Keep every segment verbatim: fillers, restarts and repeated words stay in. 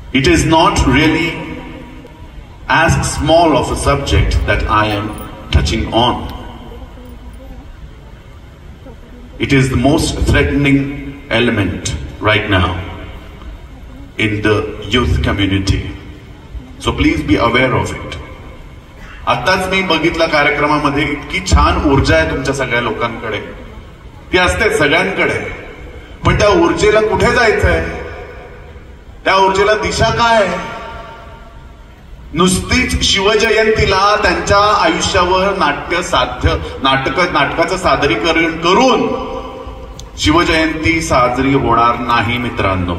It is not really as small of a subject that I am touching on. It is the most threatening element right now in the youth community. So please be aware of it. आताच मी बघितला कार्यक्रमामध्ये इतकी छान ऊर्जा आहे तुमच्या सगळ्या लोकांकडे. ती असते सगळ्यांकडे, पण त्या ऊर्जेला कुठे जायचंय? त्या ऊर्जेला दिशा काय? नुसतीच शिवजयंतीला त्यांच्या आयुष्यावर नाट्य साध्य नाटक नाटकाचं सादरीकरण करून शिवजयंती साजरी होणार नाही मित्रांनो.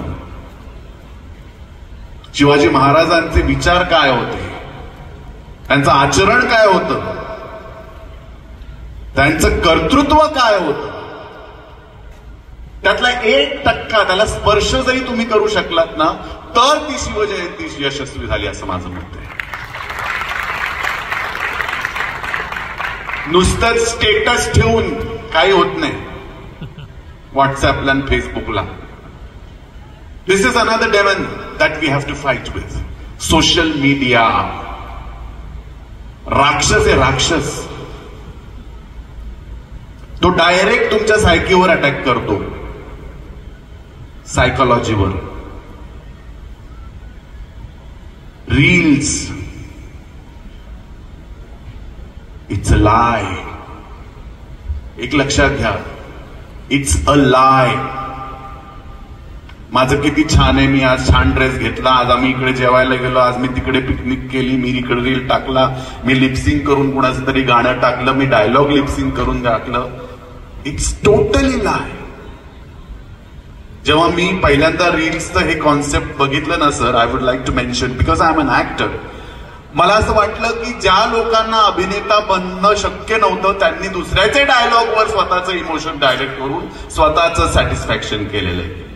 शिवाजी महाराजांचे विचार काय होते, त्यांचं आचरण काय होतं, त्यांचं कर्तृत्व काय होतं, त्यातला एक टक्का त्याला स्पर्श जरी तुम्ही करू शकलात ना तर ती शिवजयंती यशस्वी झाली असं माझं मत आहे. नुसतंच स्टेटस ठेवून काही होत नाही व्हॉट्सअपला आणि फेसबुकला. This is another demon that we have to fight with. Social media राक्षस आहे, राक्षस. तो डायरेक्ट तुमच्या सायकीवर अटॅक करतो, सायकोलॉजीवर. रील्स, इट्स अ लाय. एक लक्षात घ्या, इट्स अ लाय. माझं किती छान आहे, मी आज छान ड्रेस घेतला, आज आम्ही इकडे जेवायला गेलो, आज मी तिकडे पिकनिक केली, मी इकडे रील टाकला, मी लिपसिंग करून कुणाचं तरी गाणं टाकलं, मी डायलॉग लिपसिंग करून टाकलं. It's totally lie. जेव्हा मी पहिल्यांदा रील्सचं हे कॉन्सेप्ट बघितलं ना sir, I would like to mention, because I am an actor. मला असं वाटलं की ज्या लोकांना अभिनेता बनणं शक्य नव्हतं त्यांनी दुसऱ्याचे डायलॉगवर स्वतःचं इमोशन डायरेक्ट करून स्वतःचं सॅटिस्फॅक्शन केलेलं आहे.